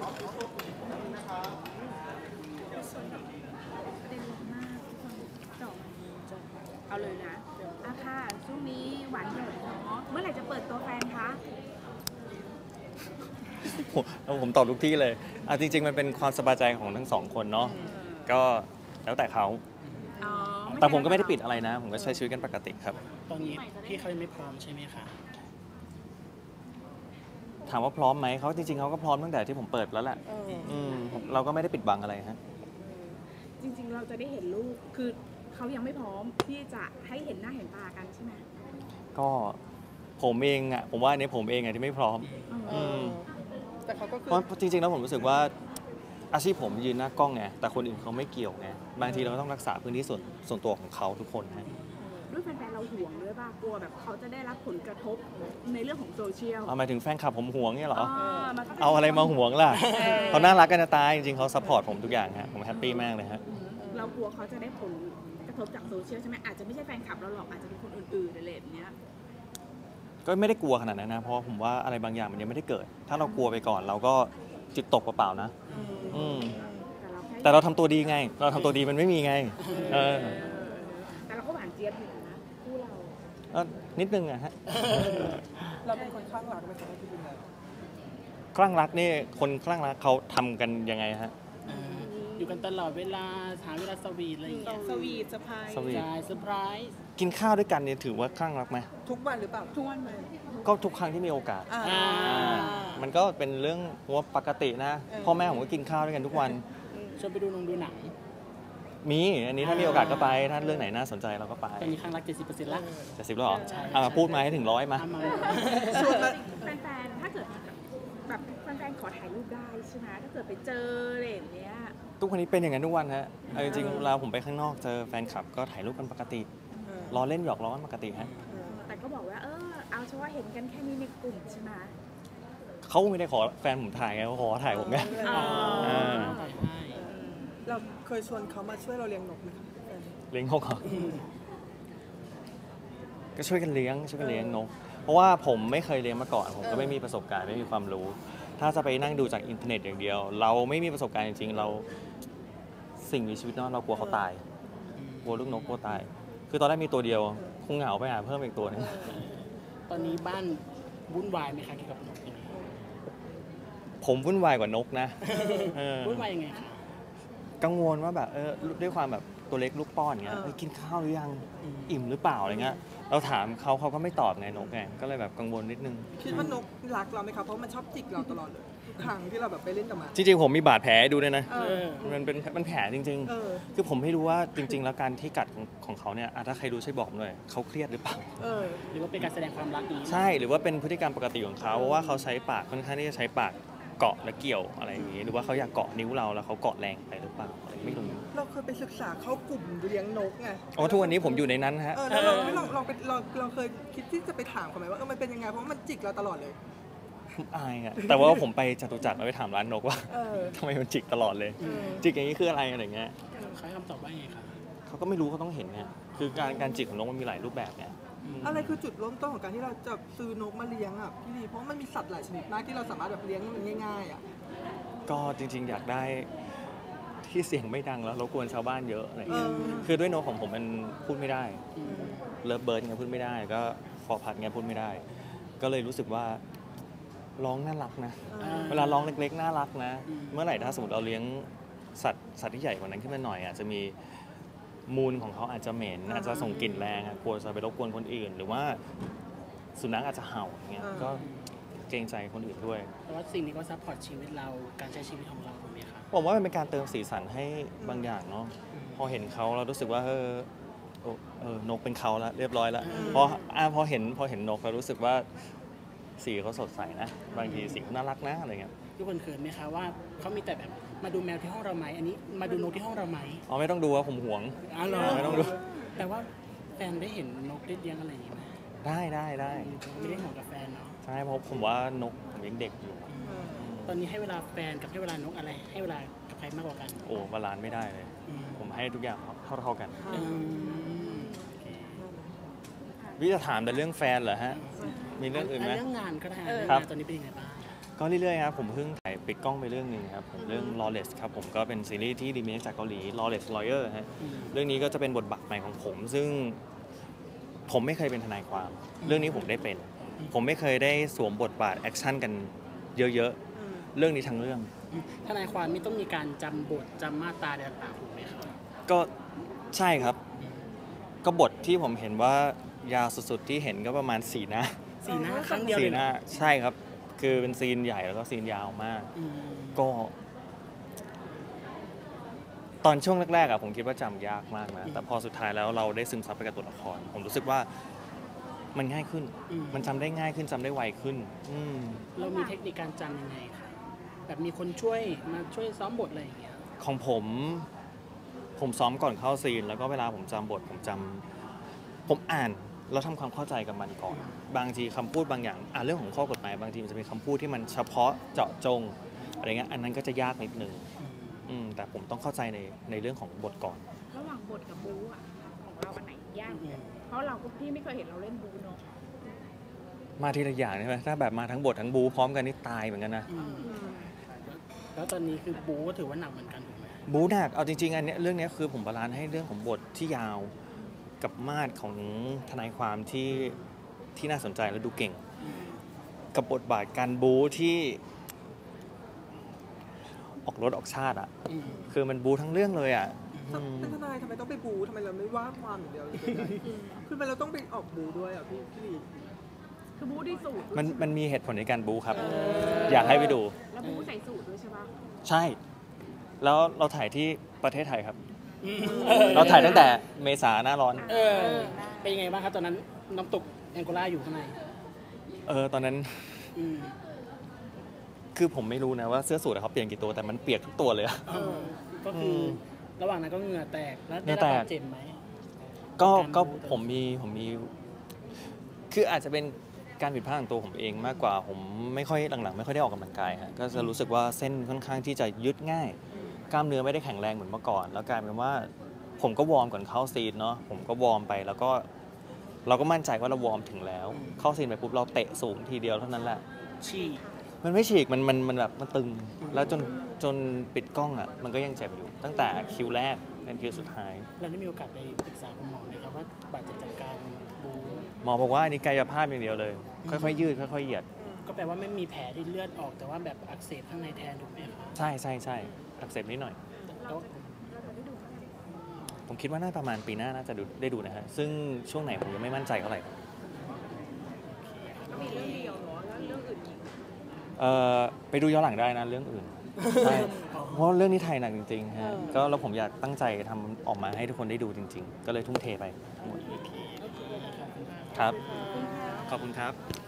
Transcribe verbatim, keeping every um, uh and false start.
เอาเลยนะอาค่ะช่วงนี้หวานหยดเนาะเมื่อไหร่จะเปิดตัวแฟนคะผมผมตอบทุกที่เลยอ่ะจริงๆมันเป็นความสบายใจของทั้งสองคนเนาะก็แล้วแต่เขาแต่ผมก็ไม่ได้ปิดอะไรนะ ผมก็ใช้ชีวิตกันปกติครับตอนนี้พี่เขายังไม่พร้อมใช่ไหมคะถามว่าพร้อมไหมเขาจริงๆเขาก็พร้อมตั้งแต่ที่ผมเปิดแล้วแหละอืมเราก็ไม่ได้ปิดบังอะไรฮะจริงๆเราจะได้เห็นลูกคือเขายังไม่พร้อมที่จะให้เห็นหน้าเห็นตากันใช่ไหมก็ผมเองอ่ะผมว่าเนี่ยผมเองอ่ะที่ไม่พร้อมแต่เขาก็คือเพราะจริงๆแล้วผมรู้สึกว่าอาชีพผมยืนหน้ากล้องไงแต่คนอื่นเขาไม่เกี่ยวไงบางทีเราก็ต้องรักษาพื้นที่ส่วนส่วนตัวของเขาทุกคนนะด้วยแฟนๆเราห่วงด้วยป่ะกลัวแบบเขาจะได้รับผลกระทบในเรื่องของโซเชียลหมายถึงแฟนคลับผมห่วงเนี่ยเหรอเอาอะไรมาห่วงล่ะเขาน่ารักกันจะตายจริงๆเขาซัพพอร์ตผมทุกอย่างฮะผมแฮปปี้มากเลยฮะเรากลัวเขาจะได้ผลกระทบจากโซเชียลใช่ไหมอาจจะไม่ใช่แฟนคลับเราหรอกอาจจะเป็นคนอื่นๆอะไรแบบนี้ก็ไม่ได้กลัวขนาดนั้นนะเพราะผมว่าอะไรบางอย่างมันยังไม่ได้เกิดถ้าเรากลัวไปก่อนเราก็จิตตกเปล่าๆนะแต่เราทำตัวดีไงเราทำตัวดีมันไม่มีไงเออแต่เราก็หวานเจี๊ยบอยู่นะคู่เราก็นิดนึงอะฮะเราเป็นคนคลั่งรักไหมครับพี่บุญนาคลั่งรักนี่คนคลั่งรักเขาทำกันยังไงฮะอยู่กันตลอดเวลาหาเวลาสวีทอะไรอย่างเงี้ยสวีทเซอร์ไพรส์สวีทเซอร์ไพรส์กินข้าวด้วยกันเนี่ยถือว่าคลั่งรักไหมทุกวันหรือเปล่าทุกวันเลยก็ทุกครั้งที่มีโอกาสมันก็เป็นเรื่องว่าปกตินะพ่อแม่ผมก็กินข้าวด้วยกันทุกวันชวนไปดูนงดูหนังมีอันนี้ถ้ามีโอกาสก็ไปถ้าเรื่องไหนน่าสนใจเราก็ไปตอนนี้ครั้งละเจ็ดสิบเปอร์เซ็นต์ละเจ็ดสิบแล้วเหรอมาพูดมาให้ถึงร้อยมาชวนแฟนๆถ้าเกิดแบบแฟนๆขอถ่ายรูปได้ใช่ไหมถ้าเกิดไปเจออะไรอย่างเงี้ยทุกวันนี้เป็นอย่างนั้นทุกวันฮะจริงๆเวลาผมไปข้างนอกเจอแฟนคลับก็ถ่ายรูปกันปกติล้อเล่นหยอกล้อกันปกติฮะแต่ก็บอกว่าเออเอาเฉพาะเห็นกันแค่นี้ในกลุ่มใช่ไหมเขาไม่ได้ขอแฟนผมถ่ายไงเขาขอถ่ายผมไงเราเคยชวนเขามาช่วยเราเลี้ยงนกไหมคะเลี้ยงนกเหรอก็ช่วยกันเลี้ยงช่วยกันเลี้ยงนกเพราะว่าผมไม่เคยเลี้ยงมาก่อนผมก็ไม่มีประสบการณ์ไม่มีความรู้ถ้าจะไปนั่งดูจากอินเทอร์เน็ตอย่างเดียวเราไม่มีประสบการณ์จริงๆเราสิ่งมีชีวิตเนาะเรากลัวเขาตายกลัวลูกนกกลัวตายคือตอนแรกมีตัวเดียวคงเหงาไปหาเพิ่มอีกตัวนึงตอนนี้บ้านวุ่นวายไหมคะเกี่ยวกับนกผมวุ่นวายกว่านกนะวุ่นวายยังไงคะกังวลว่าแบบเออด้วยความแบบตัวเล็กลูกป้อนอย่างเงี้ยกินข้าวหรือยังอิ่มหรือเปล่าอะไรเงี้ยเราถามเขาเขาก็ไม่ตอบไงนกไงก็เลยแบบกังวลนิดนึงคิดว่านกรักเราไหมครับเพราะมันชอบจิกเราตลอดเลยทุกครั้งที่เราแบบไปเล่นกับมันจริงๆผมมีบาดแผลดูด้วยนะมันเป็นมันแผลจริงๆคือผมไม่รู้ว่าจริงๆแล้วการที่กัดของเขาเนี่ยถ้าใครดูช่วยบอกหน่อยเขาเครียดหรือเปล่าหรือว่าเป็นการแสดงความรักนี้ใช่หรือว่าเป็นพฤติกรรมปกติของเขาเพราะว่าเขาใช้ปากค่อนข้างที่จะใช้ปากเกาะและเกี่ยวอะไรอย่างงี้หรือว่าเขาอยากเกาะนิ้วเราแล้วเขาเกาะแรงไปหรือเปล่าไม่รู้เราเคยไปศึกษาเข้ากลุ่มเลี้ยงนกไงอ๋อทุกวันนี้ผมอยู่ในนั้นฮะเออแล้วเราไม่ลองลองไปเราเราเคยคิดที่จะไปถามเขาไหมว่าเออมันเป็นยังไงเพราะมันจิกเราตลอดเลยอายอ่ะแต่ว่าผมไปจตุจักรแล้วไปถามร้านนกว่าทำไมมันจิกตลอดเลยจิกอย่างนี้คืออะไรอะไรเงี้ยเขาให้คำตอบว่าไงครับเขาก็ไม่รู้เขาต้องเห็นไงคือการการจิกของนกมันมีหลายรูปแบบไงอะไรคือจุดเริ่มต้นของการที่เราจะซื้อนกมาเลี้ยงอ่ะพี่ดีเพราะมันมีสัตว์หลายชนิดมากที่เราสามารถแบบเลี้ยงมันง่ายๆอ่ะก็จริงๆอยากได้ที่เสียงไม่ดังแล้วรบกวนชาวบ้านเยอะอะไรเงี้ยคือด้วยนกของผมมันพูดไม่ได้เลิฟเบิร์ดไงพูดไม่ได้ก็ฟอร์พัดไงพูดไม่ได้ก็เลยรู้สึกว่าร้องน่ารักนะเวลาร้องเล็กๆน่ารักนะเมื่อไหร่ถ้าสมมติเราเลี้ยงสัตว์สัตว์ที่ใหญ่กว่านั้นขึ้นมาหน่อยอาจจะมีมูลของเขาอาจจะเหม็นอาจจะส่งกลิ่นแรงกลัวจะไปรบกวนคนอื่นหรือว่าสุนัขอาจจะเห่าอย่างเงี้ยก็เกรงใจคนอื่นด้วยแต่ว่าสิ่งนี้ก็ซัพพอร์ตชีวิตเราการใช้ชีวิตของเราถูกไหมครับผมว่ามันเป็นการเติมสีสันให้บางอย่างเนาะพอเห็นเขาเรารู้สึกว่าเออเออนกเป็นเขาแล้วเรียบร้อยแล้วพออ่าพอเห็นพอเห็นนกเรารู้สึกว่าสีเขาสดใสนะบางทีสีเขาน่ารักนะอะไรเงี้ยทุกคนเขินไหมคะว่าเขามีแต่แบบมาดูแมวที่ห้องเราไหมอันนี้มาดูนกที่ห้องเราไหมอ๋อไม่ต้องดูว่าผมหวงอ๋อเหรอไม่ต้องดูแต่ว่าแฟนได้เห็นนกได้เลี้ยงอะไรอย่างนี้ไหมได้ได้ได้ไม่ได้ห่วงกับแฟนเนาะใช่เพราะผมว่านกผมยังเด็กอยู่ตอนนี้ให้เวลาแฟนกับให้เวลานกอะไรให้เวลากับใครมากกว่ากันโอ้บาลานซ์ไม่ได้เลยผมให้ทุกอย่างเท่าเท่ากันพี่จะถามแต่เรื่องแฟนเหรอฮะมีเรื่องอื่นไหมเรื่องงานก็ได้ตอนนี้เป็นยังไงบ้างก็เรื่อยๆครับผมเพิ่งถ่ายปิดกล้องไปเรื่องหนึ่งครับผมเรื่อง Lawless ครับผมก็เป็นซีรีส์ที่รีเมคจากเกาหลี Lawless Lawyer ฮะเรื่องนี้ก็จะเป็นบทบาทใหม่ของผม ซึ่งผมไม่เคยเป็นทนายความ เรื่องนี้ผมได้เป็น ผมไม่เคยได้สวมบทบาทแอคชั่นกันเยอะๆเรื่องนี้ทั้งเรื่องทนายความไม่ต้องมีการจำบทจำมาตราอะไรต่างๆถูกไหมครับก็ใช่ครับ ก็บทที่ผมเห็นว่ายาวสุดๆที่เห็นก็ประมาณสี่หน้าสีหน้าครั้งเดียวสี่เลยหน้าใช่ครับ คือเป็นซีนใหญ่แล้วก็ซีนยาวมากอืมก็ ตอนช่วงแรกๆอะผมคิดว่าจำยากมากนะ แต่พอสุดท้ายแล้วเราได้ซึมซับไปกับตัวละคร ผมรู้สึกว่ามันง่ายขึ้น มันจำได้ง่ายขึ้นจำได้ไวขึ้น อืมเรามีเทคนิคการจำยังไงครับแบบมีคนช่วยมาช่วยซ้อมบทอะไรอย่างเงี้ยของผม ผมซ้อมก่อนเข้าซีน แล้วก็เวลาผมจำบทผมจำผมอ่านแล้วทำความเข้าใจกับมันก่อน บางทีคำพูดบางอย่างอ่าเรื่องของข้อกฎหมายบางทีมันจะมีคำพูดที่มันเฉพาะเจาะจงอะไรเงี้ยอันนั้นก็จะยากนิดนึงอืมแต่ผมต้องเข้าใจในในเรื่องของบทก่อนระหว่างบทกับบู๊อะของเราอันไหนยากกว่ากันเพราะเราก็พี่ไม่เคยเห็นเราเล่นบู๊เนาะมาทีละอย่างใช่ไหมถ้าแบบมาทั้งบททั้งบูพร้อมกันนี่ตายเหมือนกันนะอืมแล้วตอนนี้คือบูก็ถือว่าหนักเหมือนกันถูกไหมบูหนักเอาจริงๆอันเนี้ยเรื่องเนี้ยคือผมบาลานซ์ให้เรื่องของบทที่ยาวกับมาดของทนายความที่ที่น่าสนใจและดูเก่ง กับบทบาทการบูที่ออกรถออกชาติอ่ะอืมคือมันบูทั้งเรื่องเลยอ่ะอืมเป็นทนายทำไมต้องไปบูทำไมเราไม่ว่าความอย่างเดียวเลยคือทำไมเราต้องไปออกบูด้วยอ่ะพี่พี่ลีคือบู๊ด้วยสูตรมันมันมีเหตุผลในการบูครับ อยากให้ไปดูแล้วบู๊ใส่สูตรด้วยใช่ปะใช่ แล้วเราถ่ายที่ประเทศไทยครับอืมเราถ่ายตั้งแต่เมษาหน้าร้อนเออเป็นยังไงบ้างครับตอนนั้นน้ำตกแองโกลาอยู่ข้างในเออตอนนั้นอืมคือผมไม่รู้นะว่าเสื้อสูทเขาเปลี่ยนกี่ตัวแต่มันเปียกทุกตัวเลยอะเออก็คืออมระหว่างนั้นก็เหงื่อแตกแล้วเหงื่ได้อรัแตบกบาดเจ็บไหมก็การก็บู๊ผมมีผมมี คืออาจจะเป็นการผิดพลาดของตัวผมเองมากกว่าผมไม่ค่อยหลังๆไม่ค่อยได้ออกกำลังกายฮะก็จะรู้สึกว่าเส้นค่อนข้างที่จะยึดง่าย กล้ามเนื้อไม่ได้แข็งแรงเหมือนเมื่อก่อน แล้วกลายเป็นว่าผมก็วอร์มก่อนเข้าซีนเนาะผมก็วอร์มไปแล้วก็ เราก็มั่นใจว่าเราวอร์มถึงแล้ว เข้าซีนไปปุ๊บเราเตะสูงทีเดียวเท่านั้นแหละฉี่มันไม่ฉีกมันมันมันแบบมันตึง แล้วจนจนปิดกล้องอ่ะมันก็ยังเจ็บอยู่ ตั้งแต่คิวแรกเป็นคิวสุดท้ายเราได้มีโอกาสไปปรึกษาคุณหมอไหมครับว่าบาดเจ็บจากการบูหมอบอกว่าอันนี้กายภาพอย่างเดียวเลย ค่อยๆยืดค่อยๆเหยียดก็แปลว่าไม่มีแผลที่เลือดออกแต่ว่าแบบอักเสบข้างในแทนถูกไหมครับใช่ใช่ใช่อักเสบนิดหน่อยแล้วผมคิดว่าน่าประมาณปีหน้าน่าจะดูได้ดูนะฮะ ซึ่งช่วงไหนผมยังไม่มั่นใจเท่าไหร่ก็มีเรื่องเดียวเนาะแล้วเรื่องอื่นอีกเอ่อไปดูย้อนหลังได้นะเรื่องอื่น ใช่เพราะเรื่องนี้ไทยหนักจริงๆฮะก็แล้วผมอยากตั้งใจทำออกมาให้ทุกคนได้ดูจริง ๆ ก็เลยทุ่มเทไปทั้งหมดครับ ขอบคุณครับ